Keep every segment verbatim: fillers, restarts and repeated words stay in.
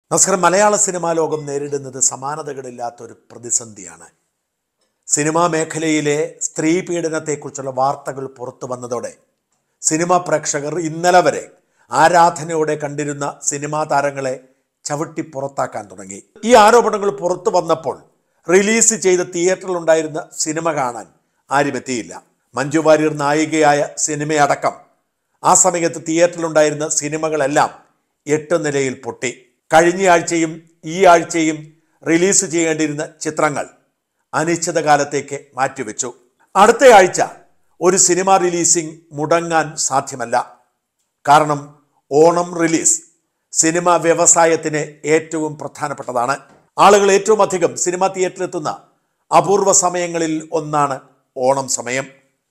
നമസ്കാരം. മലയാള സിനിമാ ലോകം നേരിടുന്നത് സമാനതകളില്ലാത്തൊരു പ്രതിസന്ധിയാണ്. സിനിമാ മേഖലയിലെ സ്ത്രീ പീഡനത്തെക്കുറിച്ചുള്ള വാർത്തകൾ പുറത്തു വന്നതോടെ സിനിമാ പ്രേക്ഷകർ ഇന്നലെ വരെ ആരാധനയോടെ കണ്ടിരുന്ന സിനിമാ താരങ്ങളെ ചവിട്ടി പുറത്താക്കാൻ തുടങ്ങി. ഈ ആരോപണങ്ങൾ പുറത്തു വന്നപ്പോൾ റിലീസ് ചെയ്ത തിയേറ്ററിലുണ്ടായിരുന്ന സിനിമ കാണാൻ ആരും എത്തിയില്ല. മഞ്ജു വാര്യർ നായികയായ സിനിമയടക്കം ആ സമയത്ത് തിയേറ്ററിലുണ്ടായിരുന്ന സിനിമകളെല്ലാം എട്ട് നിലയിൽ പൊട്ടി. കഴിഞ്ഞയാഴ്ചയും ഈ ആഴ്ചയും റിലീസ് ചെയ്യേണ്ടിയിരുന്ന ചിത്രങ്ങൾ അനിശ്ചിതകാലത്തേക്ക് മാറ്റിവെച്ചു. അടുത്ത ആഴ്ച ഒരു സിനിമ റിലീസിംഗ് മുടങ്ങാൻ സാധ്യമല്ല. കാരണം ഓണം റിലീസ് സിനിമ വ്യവസായത്തിന് ഏറ്റവും പ്രധാനപ്പെട്ടതാണ്. ആളുകൾ ഏറ്റവും അധികം സിനിമ തിയേറ്ററിലെത്തുന്ന അപൂർവ സമയങ്ങളിൽ ഒന്നാണ് ഓണം സമയം.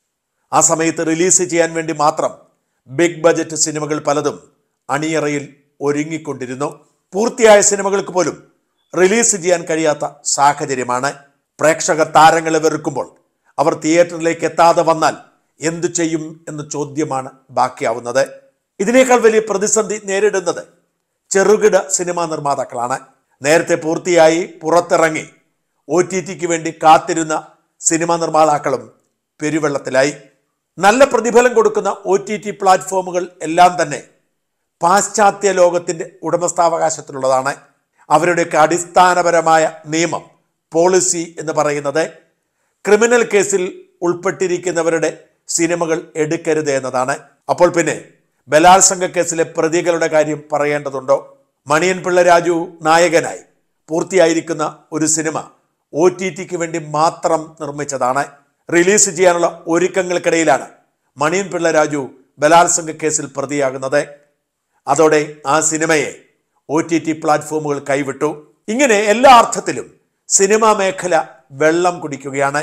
ആ സമയത്ത് റിലീസ് ചെയ്യാൻ വേണ്ടി മാത്രം ബിഗ് ബജറ്റ് സിനിമകൾ പലതും അണിയറയിൽ ഒരുങ്ങിക്കൊണ്ടിരുന്നു. പൂർത്തിയായ സിനിമകൾക്ക് പോലും റിലീസ് ചെയ്യാൻ കഴിയാത്ത സാഹചര്യമാണ്. പ്രേക്ഷകർ താരങ്ങളെ വെറുക്കുമ്പോൾ അവർ തിയേറ്ററിലേക്ക് എത്താതെ വന്നാൽ എന്തു ചെയ്യും എന്ന ചോദ്യമാണ് ബാക്കിയാവുന്നത്. ഇതിനേക്കാൾ വലിയ പ്രതിസന്ധി നേരിടുന്നത് ചെറുകിട സിനിമാ നിർമ്മാതാക്കളാണ്. നേരത്തെ പൂർത്തിയായി പുറത്തിറങ്ങി ഒ ടി ടിക്ക് വേണ്ടി കാത്തിരുന്ന സിനിമാ നിർമ്മാതാക്കളും പെരുവെള്ളത്തിലായി. നല്ല പ്രതിഫലം കൊടുക്കുന്ന ഒ ടി ടി പ്ലാറ്റ്ഫോമുകൾ എല്ലാം തന്നെ പാശ്ചാത്യ ലോകത്തിൻ്റെ ഉടമസ്ഥാവകാശത്തിലുള്ളതാണ്. അവരുടെയൊക്കെ അടിസ്ഥാനപരമായ നിയമം, പോളിസി എന്ന് പറയുന്നത് ക്രിമിനൽ കേസിൽ ഉൾപ്പെട്ടിരിക്കുന്നവരുടെ സിനിമകൾ എടുക്കരുത് എന്നതാണ്. അപ്പോൾ പിന്നെ ബലാത്സംഗ കേസിലെ പ്രതികളുടെ കാര്യം പറയേണ്ടതുണ്ടോ? മണിയൻ പിള്ള രാജു നായകനായി പൂർത്തിയായിരിക്കുന്ന ഒരു സിനിമ ഒ ടി ടിക്ക് വേണ്ടി മാത്രം നിർമ്മിച്ചതാണ്. റിലീസ് ചെയ്യാനുള്ള ഒരുക്കങ്ങൾക്കിടയിലാണ് മണിയൻ പിള്ള രാജു ബലാത്സംഗ കേസിൽ പ്രതിയാകുന്നത്. അതോടെ ആ സിനിമയെ ഒ ടി ടി പ്ലാറ്റ്ഫോമുകൾ കൈവിട്ടു. ഇങ്ങനെ എല്ലാ അർത്ഥത്തിലും സിനിമാ മേഖല വെള്ളം കുടിക്കുകയാണ്.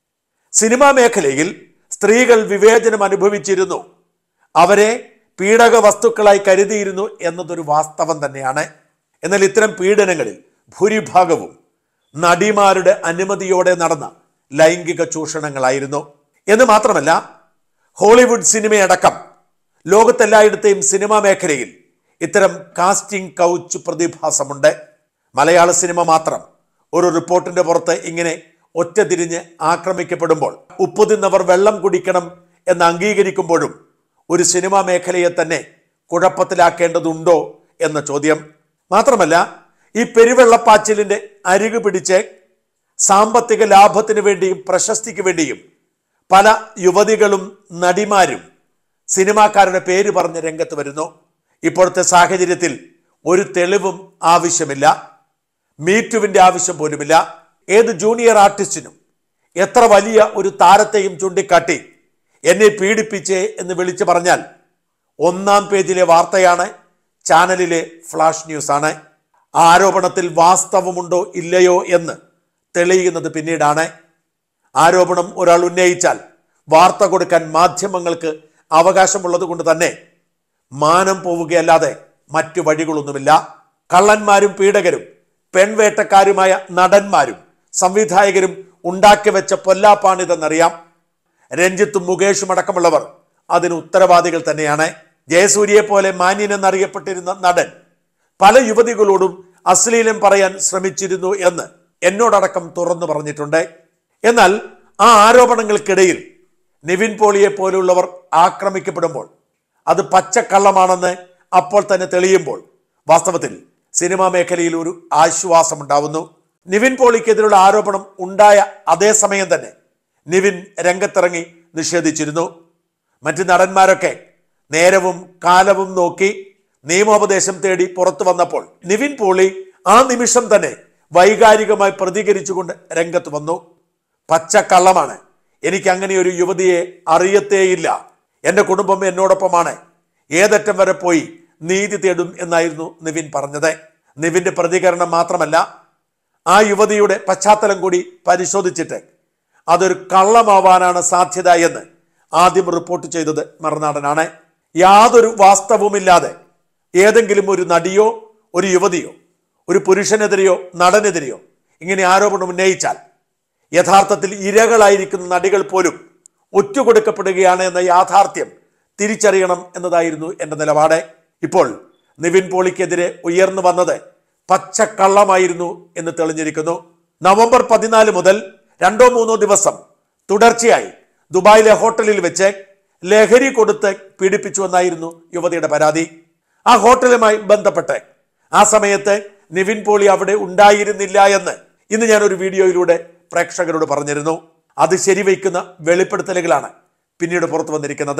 സിനിമാ മേഖലയിൽ സ്ത്രീകൾ വിവേചനം അനുഭവിച്ചിരുന്നു, അവരെ പീഡക വസ്തുക്കളായി കരുതിയിരുന്നു എന്നതൊരു വാസ്തവം തന്നെയാണ്. എന്നാൽ ഇത്തരം പീഡനങ്ങളിൽ ഭൂരിഭാഗവും നടിമാരുടെ അനുമതിയോടെ നടന്ന ലൈംഗിക ചൂഷണങ്ങളായിരുന്നു. എന്ന് മാത്രമല്ല, ഹോളിവുഡ് സിനിമയടക്കം ലോകത്തെല്ലായിടത്തെയും സിനിമാ മേഖലയിൽ ഇത്തരം കാസ്റ്റിംഗ് കൗച്ച് പ്രതിഭാസമുണ്ട്. മലയാള സിനിമ മാത്രം ഒരു റിപ്പോർട്ടിന്റെ പുറത്ത് ഇങ്ങനെ ഒറ്റ തിരിഞ്ഞ് ആക്രമിക്കപ്പെടുമ്പോൾ ഉപ്പു തിന്നവർ വെള്ളം കുടിക്കണം എന്ന് അംഗീകരിക്കുമ്പോഴും ഒരു സിനിമാ മേഖലയെ തന്നെ കുഴപ്പത്തിലാക്കേണ്ടതുണ്ടോ എന്ന ചോദ്യം. മാത്രമല്ല, ഈ പെരുവെള്ളപ്പാച്ചിലിന്റെ അരികു പിടിച്ച് സാമ്പത്തിക ലാഭത്തിന് വേണ്ടിയും പ്രശസ്തിക്ക് വേണ്ടിയും പല യുവതികളും നടിമാരും സിനിമാക്കാരുടെ പേര് പറഞ്ഞ് രംഗത്ത് വരുന്നു. ഇപ്പോഴത്തെ സാഹചര്യത്തിൽ ഒരു തെളിവും ആവശ്യമില്ല, മീറ്റുവിൻ്റെ ആവശ്യം പോലുമില്ല. ഏത് ജൂനിയർ ആർട്ടിസ്റ്റിനും എത്ര വലിയ ഒരു താരത്തെയും ചൂണ്ടിക്കാട്ടി എന്നെ പീഡിപ്പിച്ചേ എന്ന് വിളിച്ചു പറഞ്ഞാൽ ഒന്നാം പേജിലെ വാർത്തയാണ്, ചാനലിലെ ഫ്ലാഷ് ന്യൂസാണ്. ആരോപണത്തിൽ വാസ്തവമുണ്ടോ ഇല്ലയോ എന്ന് തെളിയുന്നത് പിന്നീടാണ്. ആരോപണം ഒരാൾ ഉന്നയിച്ചാൽ വാർത്ത കൊടുക്കാൻ മാധ്യമങ്ങൾക്ക് അവകാശമുള്ളത് കൊണ്ട് തന്നെ മാനം പോവുകയല്ലാതെ മറ്റു വഴികളൊന്നുമില്ല. കള്ളന്മാരും പീഡകരും പെൺവേട്ടക്കാരുമായ നടന്മാരും സംവിധായകരും ഉണ്ടാക്കി വെച്ച പൊല്ലാപ്പാണിതെന്നറിയാം. രഞ്ജിത്തും മുകേഷും അടക്കമുള്ളവർ അതിന് ഉത്തരവാദികൾ തന്നെയാണ്. ജയസൂര്യയെ പോലെ മാന്യൻ എന്നറിയപ്പെട്ടിരുന്ന നടൻ പല യുവതികളോടും അശ്ലീലം പറയാൻ ശ്രമിച്ചിരുന്നു എന്ന് എന്നോടടക്കം തുറന്നു പറഞ്ഞിട്ടുണ്ട്. എന്നാൽ ആ ആരോപണങ്ങൾക്കിടയിൽ നിവിൻ പോളിയെ പോലുള്ളവർ ആക്രമിക്കപ്പെടുമ്പോൾ അത് പച്ചക്കള്ളമാണെന്ന് അപ്പോൾ തന്നെ തെളിയുമ്പോൾ വാസ്തവത്തിൽ സിനിമാ മേഖലയിൽ ഒരു ആശ്വാസമുണ്ടാവുന്നു. നിവിൻ പോളിക്കെതിരെയുള്ള ആരോപണം ഉണ്ടായ അതേ സമയം തന്നെ നിവിൻ രംഗത്തിറങ്ങി നിഷേധിച്ചിരുന്നു. മറ്റ് നടന്മാരൊക്കെ നേരവും കാലവും നോക്കി നിയമോപദേശം തേടി പുറത്തു വന്നപ്പോൾ നിവിൻ പോളി ആ നിമിഷം തന്നെ വൈകാരികമായി പ്രതികരിച്ചുകൊണ്ട് രംഗത്ത് വന്നു. പച്ചക്കള്ളമാണ്, എനിക്ക് അങ്ങനെ ഒരു യുവതിയെ അറിയത്തേയില്ല, എൻ്റെ കുടുംബം എന്നോടൊപ്പമാണ്, ഏതറ്റം വരെ പോയി നീതി തേടും എന്നായിരുന്നു നിവിൻ പറഞ്ഞത്. നിവിൻ്റെ പ്രതികരണം മാത്രമല്ല, ആ യുവതിയുടെ പശ്ചാത്തലം കൂടി പരിശോധിച്ചിട്ട് അതൊരു കള്ളമാവാനാണ് സാധ്യത എന്ന് ആദ്യം റിപ്പോർട്ട് ചെയ്തത് മറുനാടനാണ്. യാതൊരു വാസ്തവവുമില്ലാതെ ഏതെങ്കിലും ഒരു നടിയോ ഒരു യുവതിയോ ഒരു പുരുഷനെതിരെയോ നടനെതിരെയോ ഇങ്ങനെ ആരോപണം ഉന്നയിച്ചാൽ യഥാർത്ഥത്തിൽ ഇരകളായിരിക്കുന്ന നടികൾ പോലും ഒറ്റുകൊടുക്കപ്പെടുകയാണ് എന്ന യാഥാർത്ഥ്യം തിരിച്ചറിയണം എന്നതായിരുന്നു എൻ്റെ നിലപാട്. ഇപ്പോൾ നിവിൻ പോളിക്കെതിരെ ഉയർന്നു വന്നത് പച്ചക്കള്ളമായിരുന്നു എന്ന് തെളിഞ്ഞിരിക്കുന്നു. നവംബർ പതിനാല് മുതൽ രണ്ടോ മൂന്നോ ദിവസം തുടർച്ചയായി ദുബായിലെ ഹോട്ടലിൽ വെച്ച് ലഹരി കൊടുത്ത് പീഡിപ്പിച്ചുവെന്നായിരുന്നു യുവതിയുടെ പരാതി. ആ ഹോട്ടലുമായി ബന്ധപ്പെട്ട് ആ സമയത്ത് നിവിൻ പോളി അവിടെ ഉണ്ടായിരുന്നില്ല എന്ന് ഇന്ന് ഞാൻ ഒരു വീഡിയോയിലൂടെ പ്രേക്ഷകരോട് പറഞ്ഞിരുന്നു. അത് ശരിവയ്ക്കുന്ന വെളിപ്പെടുത്തലുകളാണ് പിന്നീട് പുറത്തു വന്നിരിക്കുന്നത്.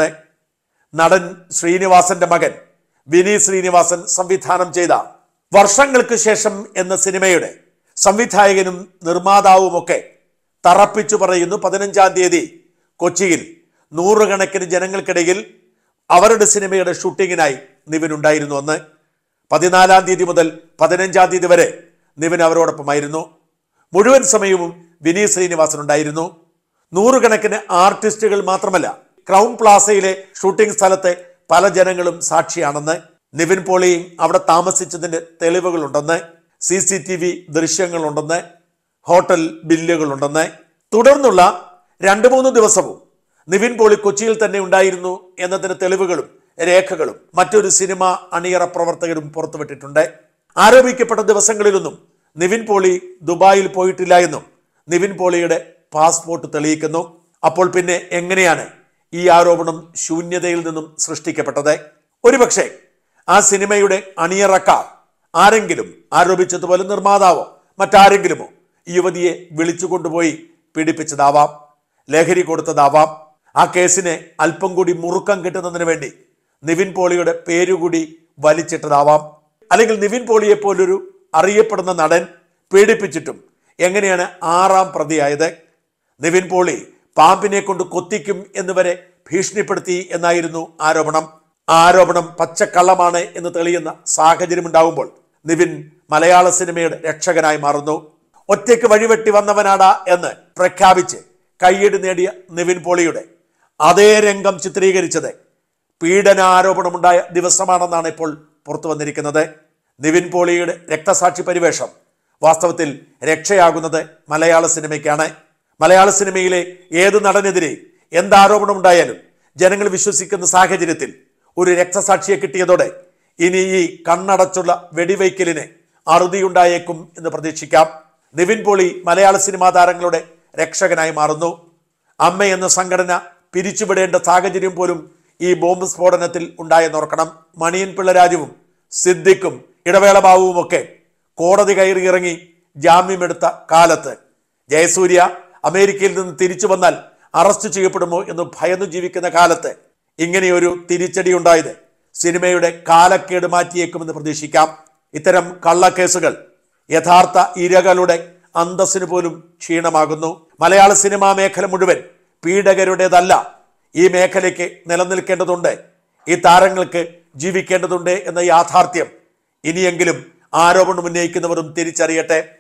നടൻ ശ്രീനിവാസന്റെ മകൻ വിനീത് ശ്രീനിവാസൻ സംവിധാനം ചെയ്ത വർഷങ്ങൾക്ക് ശേഷം എന്ന സിനിമയുടെ സംവിധായകനും നിർമ്മാതാവുമൊക്കെ തറപ്പിച്ചു പറയുന്നു പതിനഞ്ചാം തീയതി കൊച്ചിയിൽ നൂറുകണക്കിന് ജനങ്ങൾക്കിടയിൽ അവരുടെ സിനിമയുടെ ഷൂട്ടിങ്ങിനായി നിവിൻ ഉണ്ടായിരുന്നു എന്ന്. പതിനാലാം തീയതി മുതൽ പതിനഞ്ചാം തീയതി വരെ നിവിൻ അവരോടൊപ്പമായിരുന്നു. മുഴുവൻ സമയവും വിനീത് ശ്രീനിവാസൻ ഉണ്ടായിരുന്നു. നൂറുകണക്കിന് ആർട്ടിസ്റ്റുകൾ മാത്രമല്ല, ക്രൗൺ പ്ലാസയിലെ ഷൂട്ടിംഗ് സ്ഥലത്തെ പല ജനങ്ങളും സാക്ഷിയാണെന്ന്. നിവിൻ പോളി അവിടെ താമസിച്ചതിന്റെ തെളിവുകളുണ്ടെന്ന്, സി സി ടി വി ദൃശ്യങ്ങളുണ്ടെന്ന്, ഹോട്ടൽ ബില്ലുകളുണ്ടെന്ന്. തുടർന്നുള്ള രണ്ടു മൂന്ന് ദിവസവും നിവിൻ പോളി കൊച്ചിയിൽ തന്നെ ഉണ്ടായിരുന്നു എന്നതിന് തെളിവുകളും രേഖകളും മറ്റൊരു സിനിമ അണിയറ പ്രവർത്തകരും പുറത്തുവിട്ടിട്ടുണ്ട്. ആരോപിക്കപ്പെട്ട ദിവസങ്ങളിലൊന്നും നിവിൻ പോളി ദുബായിൽ പോയിട്ടില്ല എന്നും നിവിൻ പോളിയുടെ പാസ്പോർട്ട് തെളിയിക്കുന്നു. അപ്പോൾ പിന്നെ എങ്ങനെയാണ് ഈ ആരോപണം ശൂന്യതയിൽ നിന്നും സൃഷ്ടിക്കപ്പെട്ടത്? ഒരുപക്ഷെ ആ സിനിമയുടെ അണിയറക്കാർ ആരെങ്കിലും ആരോപിച്ചതുപോലെ നിർമ്മാതാവോ മറ്റാരെങ്കിലുമോ ഈ യുവതിയെ വിളിച്ചുകൊണ്ടുപോയി പീഡിപ്പിച്ചതാവാം, ലഹരി കൊടുത്തതാവാം. ആ കേസിനെ അല്പം കൂടി മുറുക്കം കിട്ടുന്നതിന് വേണ്ടി നിവിൻ പോളിയുടെ പേരുകൂടി വലിച്ചിട്ടതാവാം. അല്ലെങ്കിൽ നിവിൻ പോളിയെ പോലൊരു അറിയപ്പെടുന്ന നടൻ പീഡിപ്പിച്ചിട്ടും എങ്ങനെയാണ് ആറാം പ്രതിയായത്? നിവിൻ പോളി പാമ്പിനെ കൊണ്ട് കൊത്തിക്കും എന്നുവരെ ഭീഷണിപ്പെടുത്തി എന്നായിരുന്നു ആരോപണം. ആരോപണം പച്ചക്കള്ളമാണ് എന്ന് തെളിയുന്ന സാഹചര്യം ഉണ്ടാകുമ്പോൾ നിവിൻ മലയാള സിനിമയുടെ രക്ഷകനായി മാറുന്നു. ഒറ്റയ്ക്ക് വഴിവെട്ടി വന്നവനാടാ എന്ന് പ്രഖ്യാപിച്ച് കയ്യടി നേടിയ നിവിൻ പോളിയുടെ അതേ രംഗം ചിത്രീകരിച്ചത് പീഡനാരോപണമുണ്ടായ ദിവസമാണെന്നാണ് ഇപ്പോൾ പുറത്തു വന്നിരിക്കുന്നത്. നിവിൻ പോളിയുടെ രക്തസാക്ഷി പരിവേഷം വാസ്തവത്തിൽ രക്ഷയാകുന്നത് മലയാള സിനിമയ്ക്കാണ്. മലയാള സിനിമയിലെ ഏത് നടനെതിരെ എന്താരോപണം ഉണ്ടായാലും ജനങ്ങൾ വിശ്വസിക്കുന്ന സാഹചര്യത്തിൽ ഒരു രക്തസാക്ഷിയെ കിട്ടിയതോടെ ഇനി ഈ കണ്ണടച്ചുള്ള വെടിവയ്ക്കലിന് അറുതിയുണ്ടായേക്കും എന്ന് പ്രതീക്ഷിക്കാം. നിവിൻ പോളി മലയാള സിനിമാ താരങ്ങളുടെ രക്ഷകനായി മാറുന്നു. അമ്മ എന്ന സംഘടന പിരിച്ചുവിടേണ്ട സാഹചര്യം പോലും ഈ ബോംബ് സ്ഫോടനത്തിൽ ഉണ്ടായെന്നോർക്കണം. മണിയൻ പിള്ളരാജുവും സിദ്ദിഖും ഇടവേള ബാബുവും ഒക്കെ കോടതി കയറി ഇറങ്ങി ജാമ്യമെടുത്ത കാലത്ത് ജയസൂര്യ അമേരിക്കയിൽ നിന്ന് തിരിച്ചു വന്നാൽ അറസ്റ്റ് ചെയ്യപ്പെടുമോ എന്ന് ഭയന്നു ജീവിക്കുന്ന കാലത്ത് ഇങ്ങനെയൊരു തിരിച്ചടി ഉണ്ടായത് സിനിമയുടെ കാലക്കേട് മാറ്റിയേക്കുമെന്ന് പ്രതീക്ഷിക്കാം. ഇത്തരം കള്ളക്കേസുകൾ യഥാർത്ഥ ഇരകളുടെ അന്തസ്സിന് പോലും ക്ഷീണമാകുന്നു. മലയാള സിനിമാ മേഖല മുഴുവൻ പീഡകരുടേതല്ല. ഈ മേഖലയ്ക്ക് നിലനിൽക്കേണ്ടതുണ്ട്, ഈ താരങ്ങൾക്ക് ജീവിക്കേണ്ടതുണ്ട് എന്ന യാഥാർത്ഥ്യം ഇനിയെങ്കിലും ആരോപണം ഉന്നയിക്കുന്നവരും തിരിച്ചറിയട്ടെ.